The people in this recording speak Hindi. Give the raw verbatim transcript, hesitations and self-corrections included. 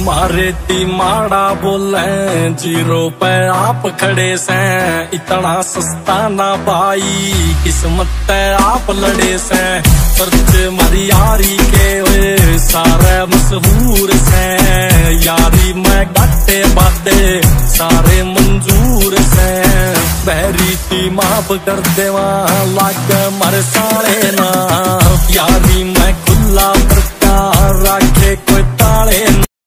मारे ती माड़ा बोले जीरो पे आप खड़े से, इतना सस्ता ना भाई किस्मत आप लड़े से। पर्चे मारी यारी के वे सारे मशहूर से, यारी में घाटे बादे सारे मंजूर से। बहरी ती माफ कर देवा लाग मर साले ना यारी